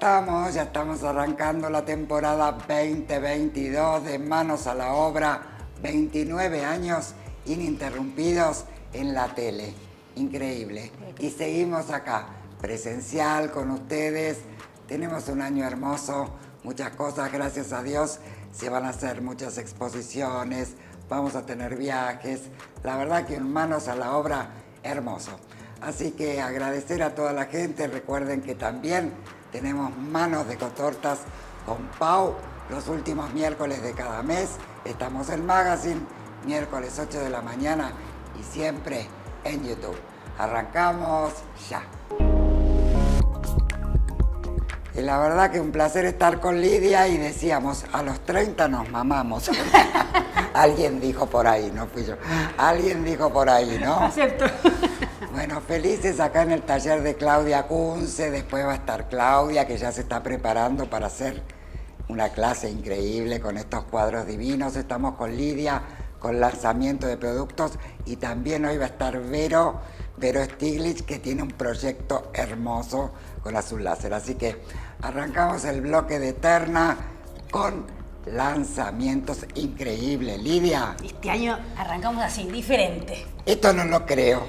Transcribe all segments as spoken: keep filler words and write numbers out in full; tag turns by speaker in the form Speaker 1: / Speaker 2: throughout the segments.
Speaker 1: estamos, ya estamos arrancando la temporada veinte veintidós de Manos a la Obra, veintinueve años ininterrumpidos en la tele, increíble. Y seguimos acá, presencial con ustedes, tenemos un año hermoso, muchas cosas, gracias a Dios, se van a hacer muchas exposiciones, vamos a tener viajes, la verdad que un Manos a la Obra hermoso. Así que agradecer a toda la gente, recuerden que también tenemos Manos de Cotortas con Pau los últimos miércoles de cada mes. Estamos en Magazine, miércoles ocho de la mañana y siempre en YouTube. Arrancamos ya. Y la verdad que un placer estar con Lidia y decíamos, a los treinta nos mamamos. Alguien dijo por ahí, no fui yo. Alguien dijo por ahí, ¿no?
Speaker 2: Acepto.
Speaker 1: Bueno, felices acá en el taller de Claudia Kunze, después va a estar Claudia, que ya se está preparando para hacer una clase increíble con estos cuadros divinos. Estamos con Lidia, con lanzamiento de productos, y también hoy va a estar Vero, Vero Stiglitz, que tiene un proyecto hermoso con azul láser. Así que arrancamos el bloque de Eterna con lanzamientos increíbles. Lidia.
Speaker 2: Este año arrancamos así, diferente.
Speaker 1: Esto no lo creo.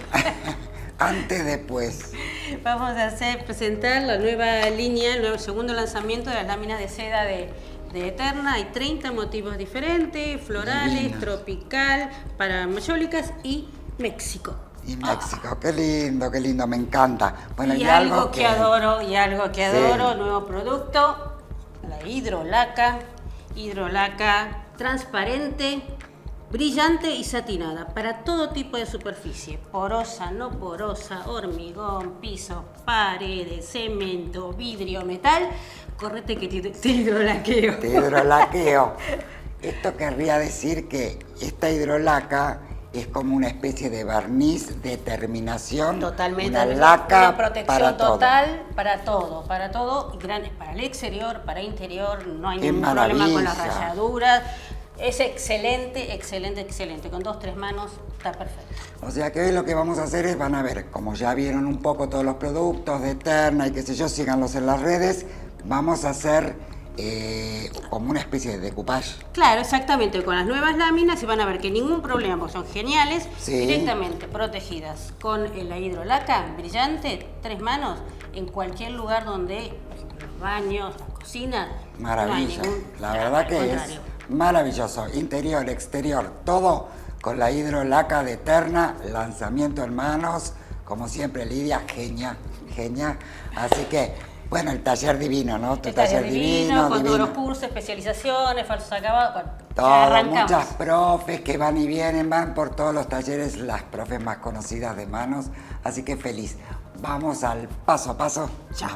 Speaker 1: Antes, después.
Speaker 2: Vamos a hacer, presentar la nueva línea, el nuevo, segundo lanzamiento de las láminas de seda de, de Eterna. Hay treinta motivos diferentes, florales, divinas, tropical, para mayólicas y México.
Speaker 1: Y México, oh, qué lindo, qué lindo, me encanta. Bueno,
Speaker 2: y,
Speaker 1: y
Speaker 2: algo,
Speaker 1: algo
Speaker 2: que,
Speaker 1: que
Speaker 2: adoro, y algo que
Speaker 1: sí.
Speaker 2: adoro, nuevo producto, la hidrolaca, hidrolaca transparente, brillante y satinada para todo tipo de superficie, porosa, no porosa, hormigón, piso, paredes, cemento, vidrio, metal. Correte que te, te hidrolaqueo.
Speaker 1: Te hidrolaqueo. Esto querría decir que esta hidrolaca es como una especie de barniz de terminación.
Speaker 2: Totalmente.
Speaker 1: Una laca
Speaker 2: una protección
Speaker 1: para
Speaker 2: total
Speaker 1: todo.
Speaker 2: para todo, para todo, gran, para el exterior, para interior, no hay
Speaker 1: Qué
Speaker 2: ningún
Speaker 1: maravilla.
Speaker 2: problema con las rayaduras. Es excelente, excelente, excelente. Con dos, tres manos está perfecto.
Speaker 1: O sea que hoy lo que vamos a hacer es, van a ver, como ya vieron un poco todos los productos de Eterna y qué sé yo, síganlos en las redes, vamos a hacer eh, como una especie de decoupage.
Speaker 2: Claro, exactamente, con las nuevas láminas y van a ver que ningún problema, porque son geniales,
Speaker 1: sí. Directamente
Speaker 2: protegidas con la hidrolaca brillante, tres manos, en cualquier lugar donde, por ejemplo, los baños, la cocina.
Speaker 1: Maravilla,
Speaker 2: no hay ningún,
Speaker 1: la verdad que es maravilloso, interior, exterior, todo con la hidrolaca de Eterna, lanzamiento en manos, como siempre Lidia, genia, genia, así que, bueno, el taller divino, ¿no? Tu
Speaker 2: el taller,
Speaker 1: taller
Speaker 2: divino,
Speaker 1: divino,
Speaker 2: con
Speaker 1: divino.
Speaker 2: todos los cursos, especializaciones, falsos acabados, bueno,
Speaker 1: todo, muchas profes que van y vienen, van por todos los talleres, las profes más conocidas de manos, así que feliz. Vamos al paso a paso, ya.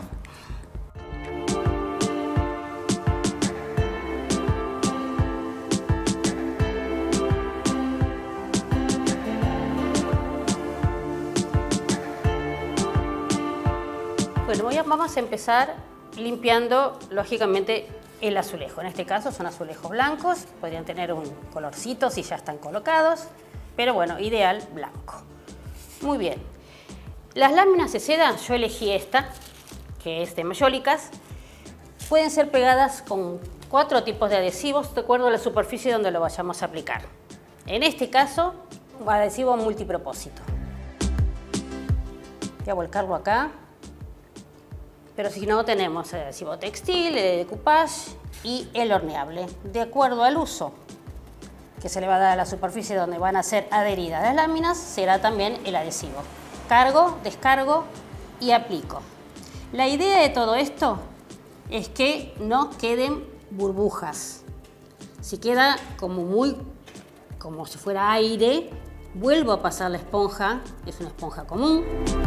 Speaker 2: Bueno, voy a, vamos a empezar limpiando, lógicamente, el azulejo. En este caso son azulejos blancos, podrían tener un colorcito si ya están colocados, pero bueno, ideal blanco. Muy bien. Las láminas de seda, yo elegí esta, que es de mayólicas. Pueden ser pegadas con cuatro tipos de adhesivos, de acuerdo a la superficie donde lo vayamos a aplicar. En este caso, un adhesivo multipropósito. Voy a volcarlo acá. Pero si no, tenemos el adhesivo textil, el decoupage y el horneable, de acuerdo al uso que se le va a dar a la superficie donde van a ser adheridas las láminas, será también el adhesivo. Cargo, descargo y aplico. La idea de todo esto es que no queden burbujas. Si queda como muy, como si fuera aire, vuelvo a pasar la esponja, es una esponja común.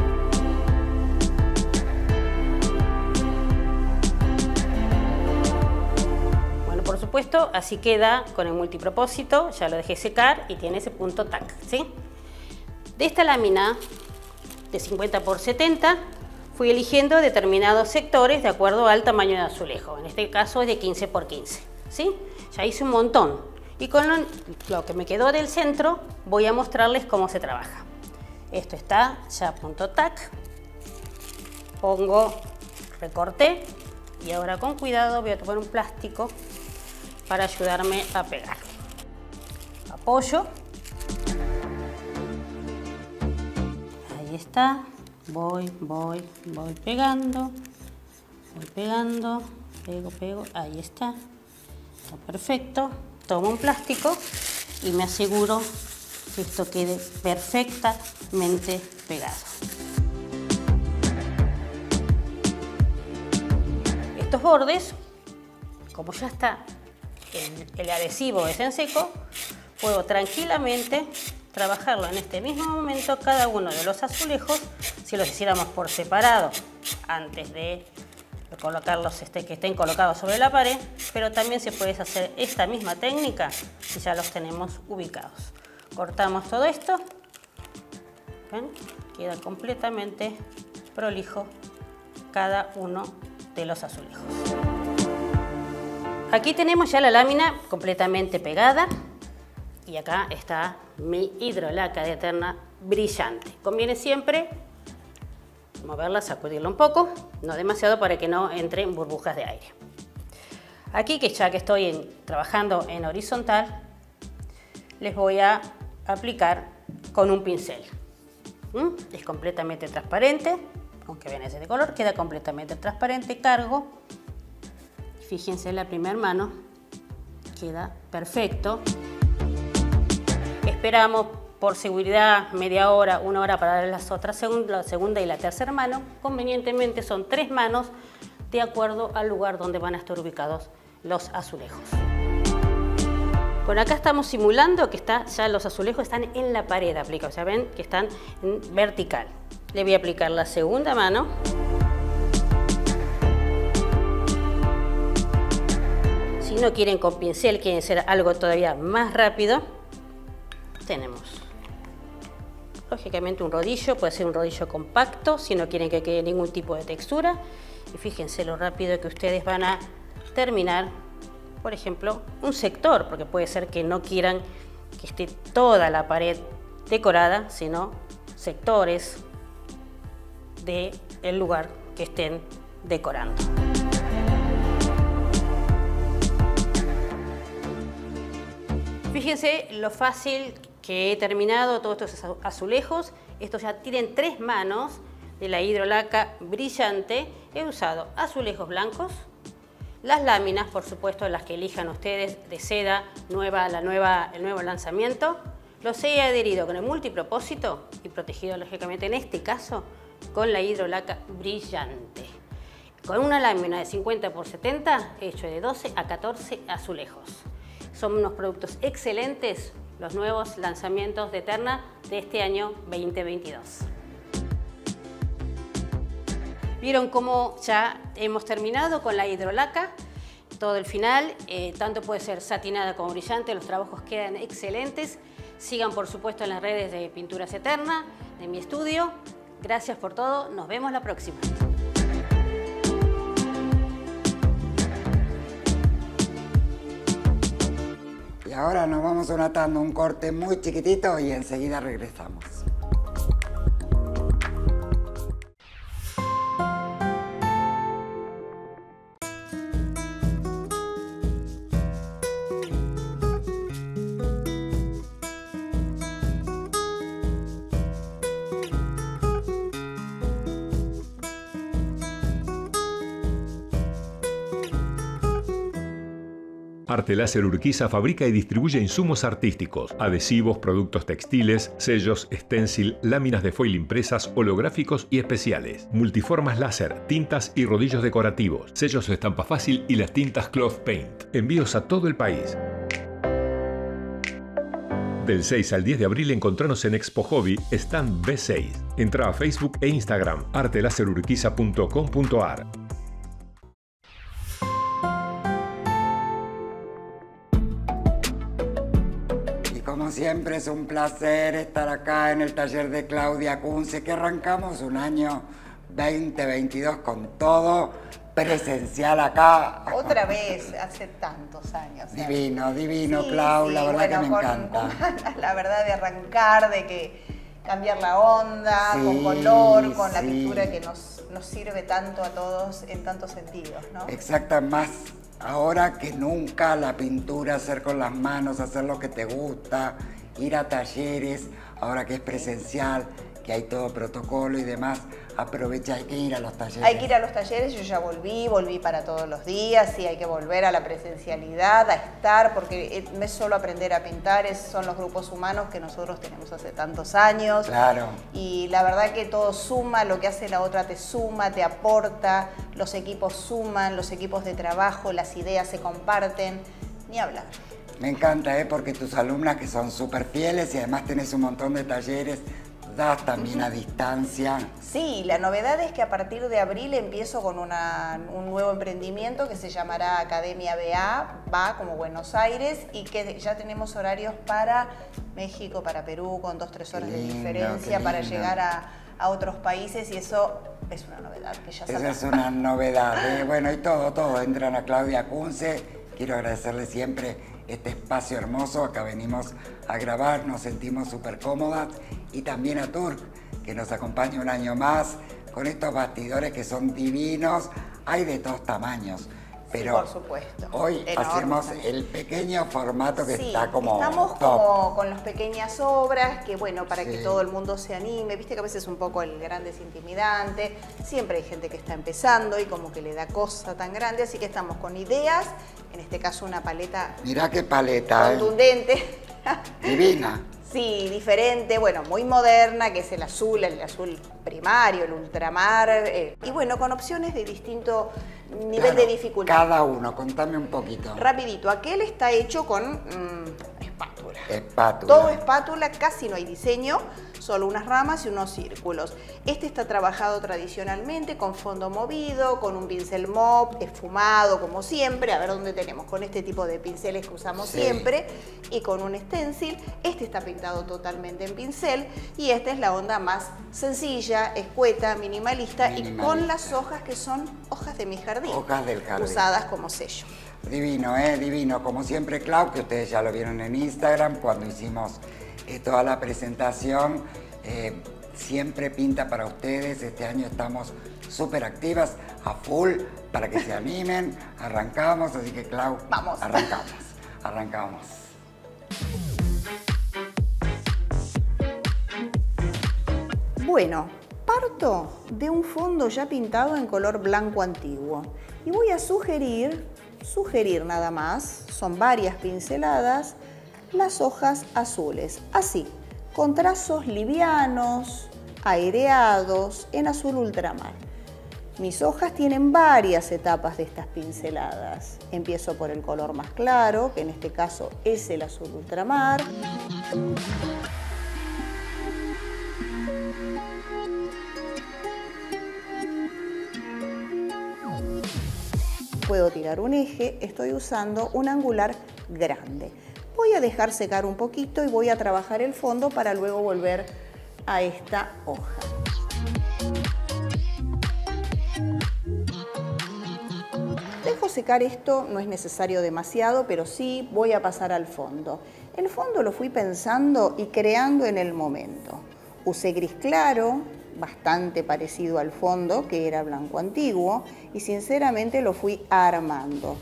Speaker 2: Por supuesto, así queda con el multipropósito, ya lo dejé secar y tiene ese punto tac, ¿sí? De esta lámina de cincuenta por setenta fui eligiendo determinados sectores de acuerdo al tamaño de azulejo. En este caso es de quince por quince, ¿sí? Ya hice un montón y con lo, lo que me quedó del centro voy a mostrarles cómo se trabaja. Esto está ya punto tac, pongo, recorté Y ahora con cuidado voy a tomar un plástico para ayudarme a pegar. Apoyo. Ahí está. Voy, voy, voy pegando. Voy pegando. Pego, pego. Ahí está. Está perfecto. Tomo un plástico y me aseguro que esto quede perfectamente pegado. Estos bordes, como ya está el, el adhesivo es en seco, puedo tranquilamente trabajarlo en este mismo momento cada uno de los azulejos, si los hiciéramos por separado antes de colocarlos, este, que estén colocados sobre la pared, pero también se puede hacer esta misma técnica si ya los tenemos ubicados. Cortamos todo esto, ¿ven? Queda completamente prolijo cada uno de los azulejos. Aquí tenemos ya la lámina completamente pegada y acá está mi hidrolaca de Eterna brillante. Conviene siempre moverla, sacudirla un poco, no demasiado para que no entren burbujas de aire. Aquí, que ya que estoy en, trabajando en horizontal, les voy a aplicar con un pincel. ¿Mm? Es completamente transparente, aunque ven ese de color, queda completamente transparente. Cargo, fíjense en la primera mano, queda perfecto. Esperamos por seguridad media hora, una hora para las otras, segunda, la segunda y la tercera mano. Convenientemente son tres manos de acuerdo al lugar donde van a estar ubicados los azulejos. Bueno, acá estamos simulando que está, ya los azulejos están en la pared aplicados, ya ven que están en vertical. Le voy a aplicar la segunda mano. Si no quieren con pincel, quieren hacer algo todavía más rápido, tenemos lógicamente un rodillo, puede ser un rodillo compacto si no quieren que quede ningún tipo de textura. Y fíjense lo rápido que ustedes van a terminar, por ejemplo, un sector, porque puede ser que no quieran que esté toda la pared decorada, sino sectores del lugar que estén decorando. Fíjense lo fácil que he terminado todos estos azulejos. Estos ya tienen tres manos de la hidrolaca brillante. He usado azulejos blancos, las láminas, por supuesto, las que elijan ustedes, de seda nueva, la nueva, el nuevo lanzamiento. Los he adherido con el multipropósito y protegido, lógicamente, en este caso, con la hidrolaca brillante. Con una lámina de cincuenta por setenta he hecho de doce a catorce azulejos. Son unos productos excelentes, los nuevos lanzamientos de Eterna de este año veinte veintidós. Vieron cómo ya hemos terminado con la hidrolaca, todo el final, eh, tanto puede ser satinada como brillante, los trabajos quedan excelentes. Sigan por supuesto en las redes de Pinturas Eterna, de mi estudio. Gracias por todo, nos vemos la próxima.
Speaker 1: Y ahora nos vamos anotando un corte muy chiquitito y enseguida regresamos.
Speaker 3: Arte Láser Urquiza fabrica y distribuye insumos artísticos, adhesivos, productos textiles, sellos, stencil, láminas de foil impresas, holográficos y especiales, multiformas láser, tintas y rodillos decorativos, sellos de estampa fácil y las tintas Cloth Paint. Envíos a todo el país. Del seis al diez de abril encontranos en Expo Hobby, stand B seis. Entra a Facebook e Instagram, arte láser urquiza punto com punto ar.
Speaker 1: Como siempre es un placer estar acá en el taller de Claudia Kunze, que arrancamos un año veinte veintidós con todo presencial acá.
Speaker 4: Otra vez, hace tantos años.
Speaker 1: Divino, divino,
Speaker 4: sí,
Speaker 1: Clau,
Speaker 4: sí,
Speaker 1: la verdad
Speaker 4: bueno,
Speaker 1: que me
Speaker 4: con,
Speaker 1: encanta.
Speaker 4: Con la verdad de arrancar, de que cambiar la onda,
Speaker 1: Sí,
Speaker 4: con color, con la
Speaker 1: sí.
Speaker 4: pintura que nos nos sirve tanto a todos en tantos sentidos, ¿no?
Speaker 1: Exacta, más ahora que nunca la pintura, hacer con las manos, hacer lo que te gusta, ir a talleres, ahora que es presencial, que hay todo protocolo y demás, aprovecha, hay que ir a los talleres.
Speaker 4: Hay que ir a los talleres, yo ya volví, volví para todos los días, sí, hay que volver a la presencialidad, a estar, porque no es solo aprender a pintar, es, son los grupos humanos que nosotros tenemos hace tantos años.
Speaker 1: Claro.
Speaker 4: Y la verdad que todo suma, lo que hace la otra te suma, te aporta, los equipos suman, los equipos de trabajo, las ideas se comparten, ni hablar.
Speaker 1: Me encanta, ¿eh? Porque tus alumnas que son súper fieles y además tenés un montón de talleres, das también a distancia.
Speaker 4: Sí, la novedad es que a partir de abril empiezo con una, un nuevo emprendimiento que se llamará Academia B A, B A como Buenos Aires, y que ya tenemos horarios para México, para Perú, con dos, tres horas
Speaker 1: Qué
Speaker 4: de
Speaker 1: lindo,
Speaker 4: diferencia,
Speaker 1: qué
Speaker 4: para
Speaker 1: lindo.
Speaker 4: llegar a, a otros países, y eso es una novedad que ya
Speaker 1: Esa
Speaker 4: sabemos.
Speaker 1: es una novedad, ¿eh? Bueno, y todo, todo. Entran a Claudia Kunze. Quiero agradecerle siempre este espacio hermoso. Acá venimos a grabar, nos sentimos súper cómodas. Y también a Turk, que nos acompaña un año más con estos bastidores que son divinos. Hay de todos tamaños. Pero
Speaker 4: sí, por supuesto.
Speaker 1: Hoy
Speaker 4: Enorme
Speaker 1: hacemos
Speaker 4: también.
Speaker 1: el pequeño formato que
Speaker 4: Sí,
Speaker 1: está como
Speaker 4: estamos
Speaker 1: top.
Speaker 4: como con las pequeñas obras, que bueno, para
Speaker 1: Sí.
Speaker 4: que todo el mundo se anime, viste que a veces un poco el grande es intimidante, siempre hay gente que está empezando y como que le da cosa tan grande, así que estamos con ideas, en este caso una paleta
Speaker 1: Mirá qué paleta, ¿eh?
Speaker 4: contundente.
Speaker 1: Divina.
Speaker 4: Sí, diferente, bueno, muy moderna, que es el azul, el azul primario, el ultramar, eh, y bueno, con opciones de distinto nivel
Speaker 1: Claro,
Speaker 4: de dificultad.
Speaker 1: Cada uno, contame un poquito.
Speaker 4: Rapidito, aquel está hecho con mm, espátula.
Speaker 1: Espátula.
Speaker 4: Todo espátula, casi no hay diseño, solo unas ramas y unos círculos. Este está trabajado tradicionalmente con fondo movido, con un pincel mop, esfumado como siempre. A ver dónde tenemos, con este tipo de pinceles que usamos
Speaker 1: Sí.
Speaker 4: siempre y con un stencil. Este está pintado totalmente en pincel y esta es la onda más sencilla, escueta, minimalista,
Speaker 1: Minimalista.
Speaker 4: y con las hojas que son hojas de mi jardín.
Speaker 1: Hojas del jardín.
Speaker 4: Usadas como sello.
Speaker 1: Divino, ¿eh? Divino. Como siempre, Clau, que ustedes ya lo vieron en Instagram cuando hicimos eh, toda la presentación. Eh, siempre pinta para ustedes. Este año estamos súper activas, a full, para que se animen. Arrancamos, así que, Clau,
Speaker 4: Vamos.
Speaker 1: arrancamos. Arrancamos.
Speaker 4: Bueno, parto de un fondo ya pintado en color blanco antiguo y voy a sugerir, sugerir nada más, son varias pinceladas, las hojas azules, así, con trazos livianos, aireados, en azul ultramar. Mis hojas tienen varias etapas de estas pinceladas. Empiezo por el color más claro, que en este caso es el azul ultramar. Puedo tirar un eje, estoy usando un angular grande. Voy a dejar secar un poquito y voy a trabajar el fondo para luego volver a esta hoja. Dejo secar esto, no es necesario demasiado, pero sí voy a pasar al fondo. El fondo lo fui pensando y creando en el momento. Usé gris claro, bastante parecido al fondo, que era blanco antiguo, y sinceramente lo fui armando.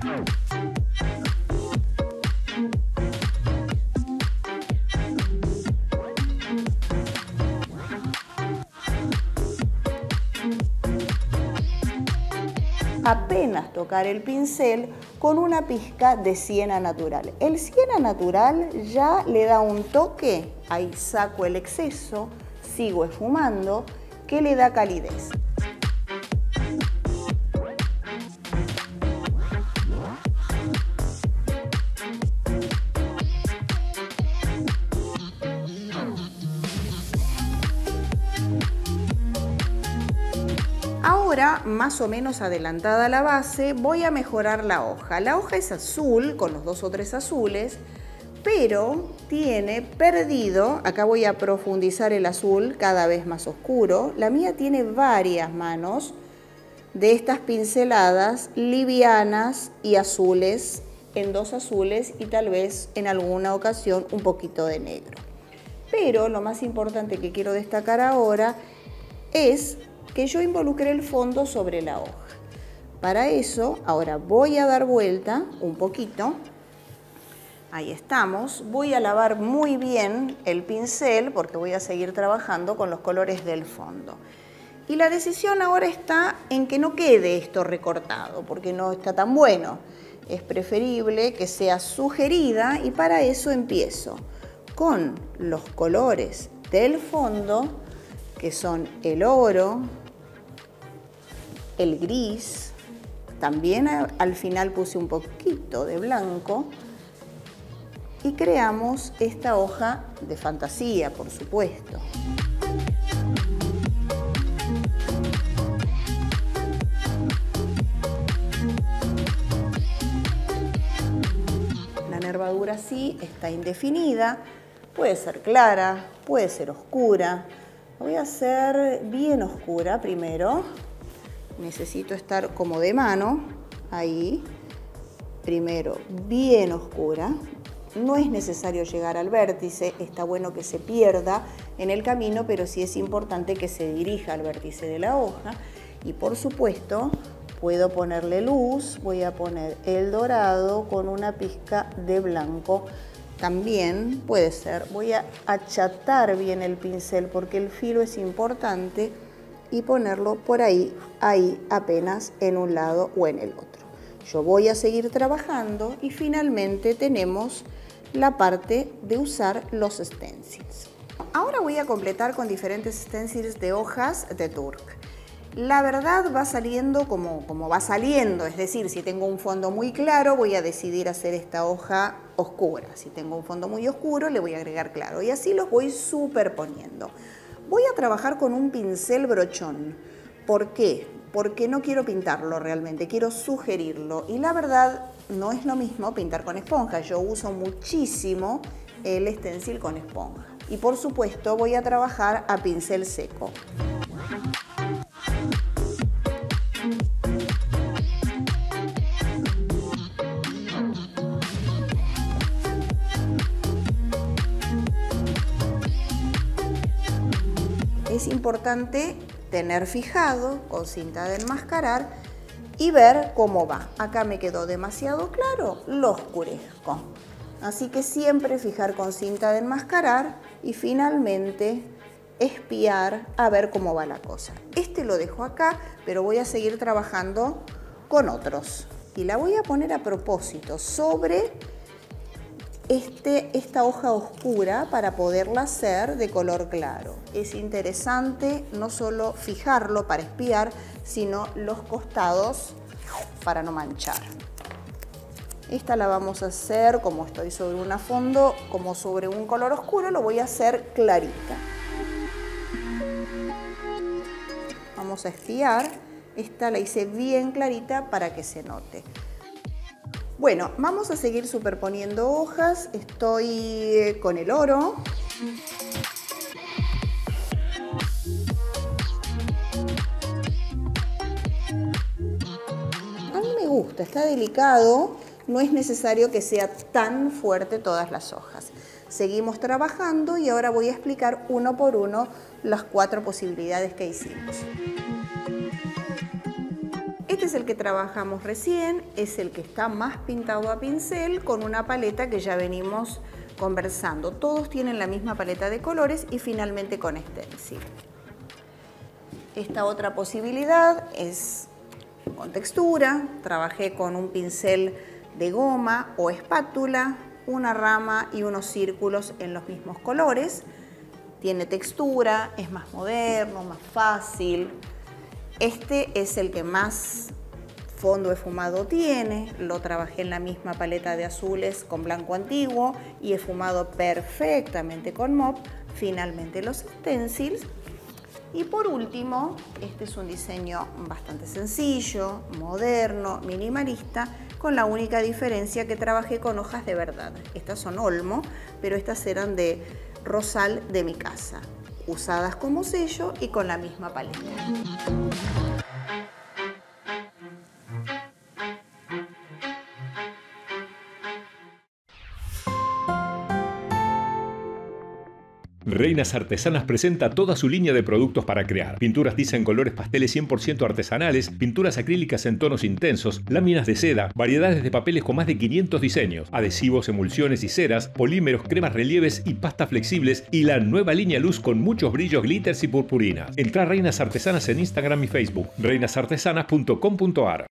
Speaker 4: Apenas tocar el pincel con una pizca de siena natural. El siena natural ya le da un toque, ahí saco el exceso, sigo esfumando, que le da calidez. Ahora, más o menos adelantada la base, voy a mejorar la hoja. La hoja es azul, con los dos o tres azules, pero tiene perdido, acá voy a profundizar el azul cada vez más oscuro. La mía tiene varias manos de estas pinceladas livianas y azules, en dos azules y tal vez en alguna ocasión un poquito de negro. Pero lo más importante que quiero destacar ahora es que yo involucré el fondo sobre la hoja. Para eso, ahora voy a dar vuelta un poquito. Ahí estamos. Voy a lavar muy bien el pincel porque voy a seguir trabajando con los colores del fondo. Y la decisión ahora está en que no quede esto recortado porque no está tan bueno. Es preferible que sea sugerida y para eso empiezo con los colores del fondo, que son el oro, el gris. También al final puse un poquito de blanco y creamos esta hoja de fantasía, por supuesto. La nervadura sí está indefinida, puede ser clara, puede ser oscura. La voy a hacer bien oscura primero. Necesito estar como de mano, ahí, primero bien oscura. No es necesario llegar al vértice, está bueno que se pierda en el camino, pero sí es importante que se dirija al vértice de la hoja. Y por supuesto, puedo ponerle luz, voy a poner el dorado con una pizca de blanco. También puede ser, voy a achatar bien el pincel porque el filo es importante y ponerlo por ahí, ahí apenas en un lado o en el otro. Yo voy a seguir trabajando y finalmente tenemos la parte de usar los stencils. Ahora voy a completar con diferentes stencils de hojas de Turk. La verdad va saliendo como, como va saliendo, es decir, si tengo un fondo muy claro voy a decidir hacer esta hoja oscura. Si tengo un fondo muy oscuro le voy a agregar claro y así los voy superponiendo. Voy a trabajar con un pincel brochón. ¿Por qué? Porque no quiero pintarlo realmente, quiero sugerirlo. Y la verdad no es lo mismo pintar con esponja. Yo uso muchísimo el stencil con esponja. Y por supuesto voy a trabajar a pincel seco. Es importante tener fijado con cinta de enmascarar y ver cómo va. Acá me quedó demasiado claro, lo oscurezco. Así que siempre fijar con cinta de enmascarar y finalmente espiar a ver cómo va la cosa. Este lo dejo acá, pero voy a seguir trabajando con otros. Y la voy a poner a propósito sobre Este, esta hoja oscura para poderla hacer de color claro. Es interesante no solo fijarlo para espiar, sino los costados para no manchar. Esta la vamos a hacer, como estoy sobre un fondo, como sobre un color oscuro, lo voy a hacer clarita. Vamos a espiar. Esta la hice bien clarita para que se note. Bueno, vamos a seguir superponiendo hojas. Estoy con el oro. A mí me gusta, está delicado. No es necesario que sea tan fuerte todas las hojas. Seguimos trabajando y ahora voy a explicar uno por uno las cuatro posibilidades que hicimos. Este es el que trabajamos recién, es el que está más pintado a pincel con una paleta que ya venimos conversando. Todos tienen la misma paleta de colores y finalmente con stencil. Esta otra posibilidad es con textura. Trabajé con un pincel de goma o espátula, una rama y unos círculos en los mismos colores. Tiene textura, es más moderno, más fácil. Este es el que más fondo esfumado tiene, lo trabajé en la misma paleta de azules con blanco antiguo y esfumado perfectamente con mop. Finalmente los stencils. Y por último, este es un diseño bastante sencillo, moderno, minimalista, con la única diferencia que trabajé con hojas de verdad. Estas son olmo, pero estas eran de rosal de mi casa, usadas como sello y con la misma paleta.
Speaker 3: Reinas Artesanas presenta toda su línea de productos para crear. Pinturas tiza en colores pasteles cien por ciento artesanales, pinturas acrílicas en tonos intensos, láminas de seda, variedades de papeles con más de quinientos diseños, adhesivos, emulsiones y ceras, polímeros, cremas relieves y pastas flexibles y la nueva línea luz con muchos brillos, glitters y purpurinas. Entra a Reinas Artesanas en Instagram y Facebook. reinas artesanas punto com punto ar.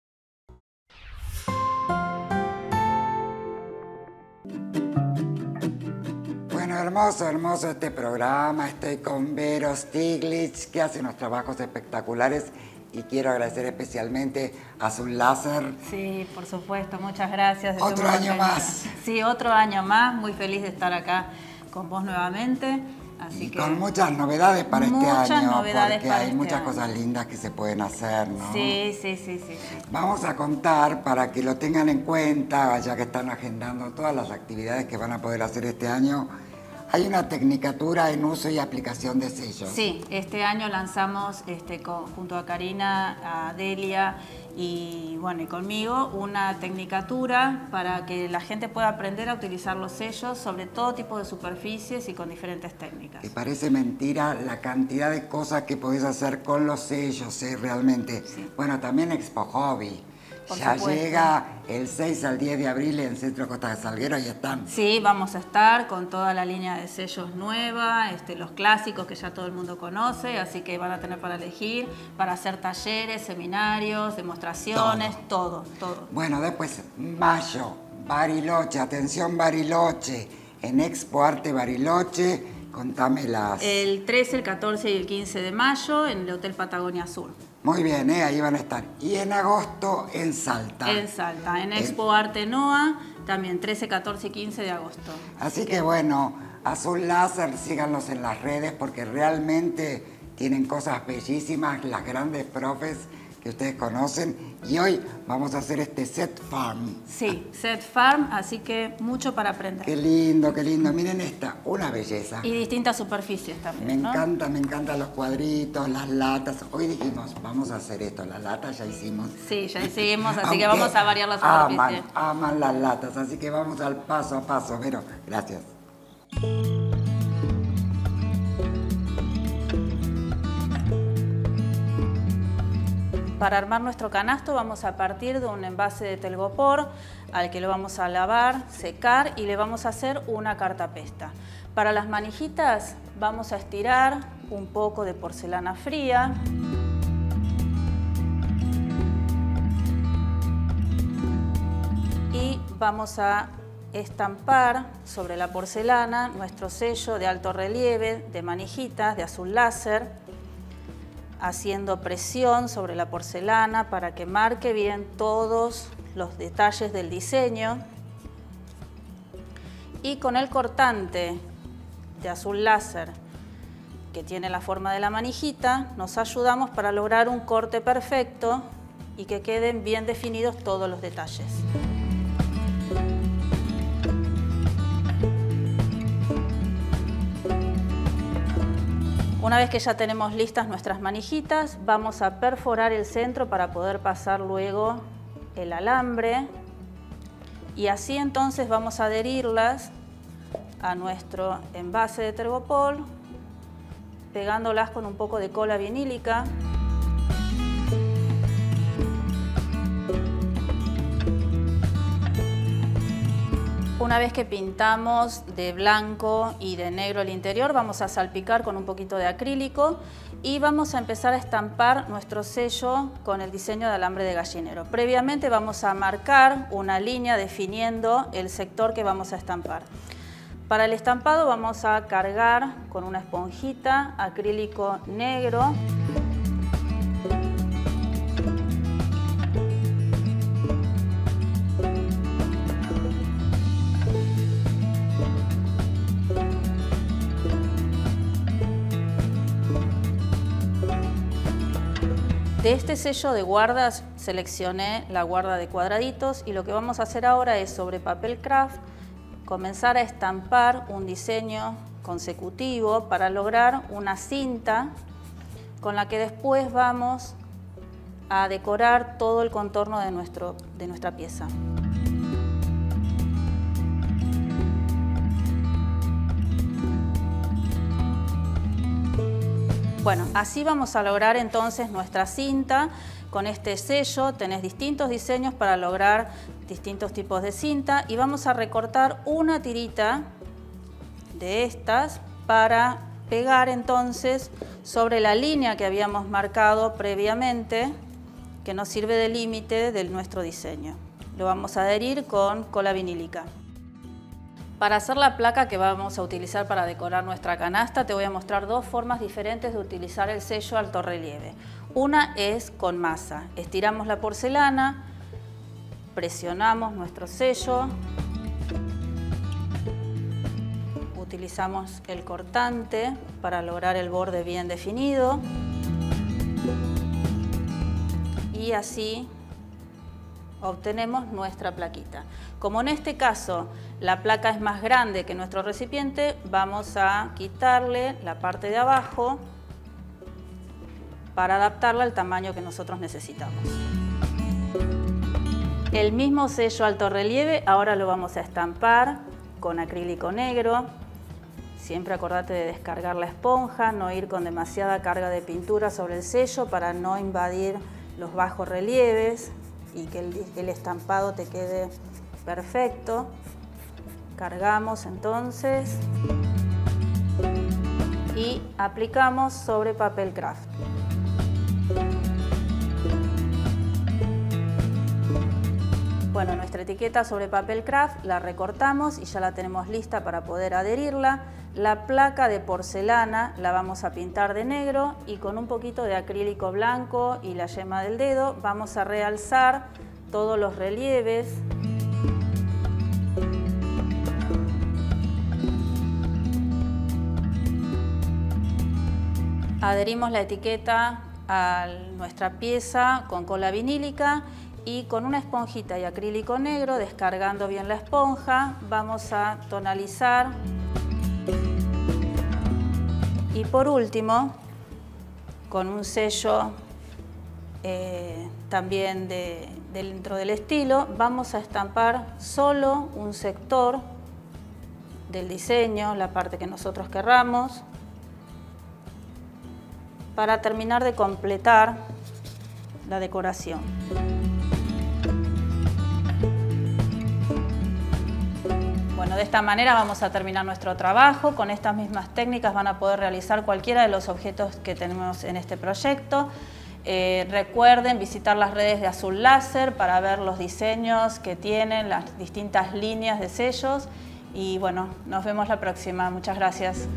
Speaker 1: Hermoso, hermoso este programa. Estoy con Vero Stiglitz, que hace unos trabajos espectaculares, y quiero agradecer especialmente a Azul Láser.
Speaker 5: Sí, por supuesto, muchas gracias.
Speaker 1: Otro
Speaker 5: Estoy
Speaker 1: año
Speaker 5: contenta.
Speaker 1: más.
Speaker 5: Sí, otro año más. Muy feliz de estar acá con vos nuevamente. Así
Speaker 1: y
Speaker 5: que
Speaker 1: con muchas novedades para
Speaker 5: muchas
Speaker 1: este año,
Speaker 5: novedades
Speaker 1: porque
Speaker 5: para
Speaker 1: hay
Speaker 5: este
Speaker 1: muchas
Speaker 5: año.
Speaker 1: cosas lindas que se pueden hacer, ¿no?
Speaker 5: Sí, sí, sí, sí, sí.
Speaker 1: Vamos a contar, para que lo tengan en cuenta, ya que están agendando todas las actividades que van a poder hacer este año. Hay una tecnicatura en uso y aplicación de sellos.
Speaker 5: Sí, este año lanzamos este, con, junto a Karina, a Delia y, bueno, y conmigo una tecnicatura para que la gente pueda aprender a utilizar los sellos sobre todo tipo de superficies y con diferentes técnicas.
Speaker 1: Y parece mentira la cantidad de cosas que podés hacer con los sellos, ¿eh? Realmente.
Speaker 5: Sí.
Speaker 1: Bueno, también Expo Hobby.
Speaker 5: Por
Speaker 1: Ya
Speaker 5: supuesto.
Speaker 1: llega el seis al diez de abril en Centro Costa de Salguero y están.
Speaker 5: Sí, vamos a estar con toda la línea de sellos nueva, este, los clásicos que ya todo el mundo conoce, así que van a tener para elegir, para hacer talleres, seminarios, demostraciones, todo, todo. todo.
Speaker 1: Bueno, después, mayo, Bariloche, atención Bariloche, en Expo Arte Bariloche, contame las...
Speaker 5: El trece, el catorce y el quince de mayo en el Hotel Patagonia Sur.
Speaker 1: Muy bien, ¿eh? Ahí van a estar. Y en agosto en Salta.
Speaker 5: En Salta, en Expo Arte Noa, también trece, catorce y quince de agosto.
Speaker 1: Así que bueno, Azul Láser, síganlos en las redes porque realmente tienen cosas bellísimas, las grandes profes que ustedes conocen. Y hoy vamos a hacer este Set Farm.
Speaker 5: Sí, Set Farm, así que mucho para aprender.
Speaker 1: Qué lindo, qué lindo. Miren esta, una belleza.
Speaker 5: Y distintas superficies también,
Speaker 1: Me
Speaker 5: ¿no?
Speaker 1: encanta, me encantan los cuadritos, las latas. Hoy dijimos, vamos a hacer esto, las latas ya hicimos.
Speaker 5: Sí, ya hicimos, así
Speaker 1: Aunque
Speaker 5: que vamos a variar la superficie.
Speaker 1: Aman, aman las latas, así que vamos al paso a paso. Vero, gracias.
Speaker 5: Para armar nuestro canasto vamos a partir de un envase de telgopor al que lo vamos a lavar, secar y le vamos a hacer una cartapesta. Para las manijitas vamos a estirar un poco de porcelana fría. Y vamos a estampar sobre la porcelana nuestro sello de alto relieve de manijitas de azul láser, haciendo presión sobre la porcelana para que marque bien todos los detalles del diseño. Y con el cortante de azul láser que tiene la forma de la manijita, nos ayudamos para lograr un corte perfecto y que queden bien definidos todos los detalles. Una vez que ya tenemos listas nuestras manijitas, vamos a perforar el centro para poder pasar luego el alambre y así entonces vamos a adherirlas a nuestro envase de tergopol, pegándolas con un poco de cola vinílica. Una vez que pintamos de blanco y de negro el interior, vamos a salpicar con un poquito de acrílico y vamos a empezar a estampar nuestro sello con el diseño de alambre de gallinero. Previamente vamos a marcar una línea definiendo el sector que vamos a estampar. Para el estampado vamos a cargar con una esponjita acrílico negro. De este sello de guardas seleccioné la guarda de cuadraditos y lo que vamos a hacer ahora es sobre papel craft comenzar a estampar un diseño consecutivo para lograr una cinta con la que después vamos a decorar todo el contorno de, nuestro, de nuestra pieza. Bueno, así vamos a lograr entonces nuestra cinta. Con este sello tenés distintos diseños para lograr distintos tipos de cinta y vamos a recortar una tirita de estas para pegar entonces sobre la línea que habíamos marcado previamente, que nos sirve de límite de nuestro diseño. Lo vamos a adherir con cola vinílica. Para hacer la placa que vamos a utilizar para decorar nuestra canasta, te voy a mostrar dos formas diferentes de utilizar el sello alto relieve. Una es con masa. Estiramos la porcelana, presionamos nuestro sello, utilizamos el cortante para lograr el borde bien definido y así obtenemos nuestra plaquita. Como en este caso la placa es más grande que nuestro recipiente, vamos a quitarle la parte de abajo para adaptarla al tamaño que nosotros necesitamos. El mismo sello alto relieve ahora lo vamos a estampar con acrílico negro. Siempre acordate de descargar la esponja, no ir con demasiada carga de pintura sobre el sello para no invadir los bajos relieves y que el, el estampado te quede perfecto. Cargamos entonces y aplicamos sobre papel craft. Bueno, nuestra etiqueta sobre papel craft la recortamos y ya la tenemos lista para poder adherirla. La placa de porcelana la vamos a pintar de negro y con un poquito de acrílico blanco y la yema del dedo vamos a realzar todos los relieves. Adherimos la etiqueta a nuestra pieza con cola vinílica y con una esponjita y acrílico negro, descargando bien la esponja, vamos a tonalizar. Y por último, con un sello eh, también de, de dentro del estilo, vamos a estampar solo un sector del diseño, la parte que nosotros querramos, para terminar de completar la decoración. Bueno, de esta manera vamos a terminar nuestro trabajo. Con estas mismas técnicas van a poder realizar cualquiera de los objetos que tenemos en este proyecto. Eh, recuerden visitar las redes de Azul Láser para ver los diseños que tienen, las distintas líneas de sellos. Y bueno, nos vemos la próxima. Muchas gracias.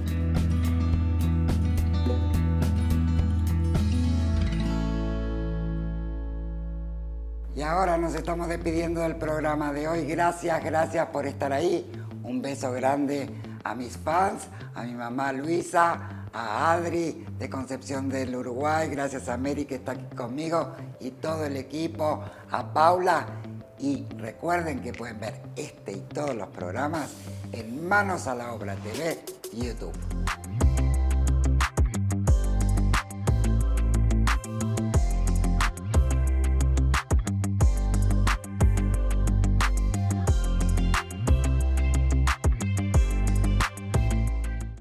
Speaker 1: Y ahora nos estamos despidiendo del programa de hoy. Gracias, gracias por estar ahí. Un beso grande a mis fans, a mi mamá Luisa, a Adri de Concepción del Uruguay, gracias a Mary que está aquí conmigo y todo el equipo, a Paula. Y recuerden que pueden ver este y todos los programas en Manos a la Obra T V y YouTube.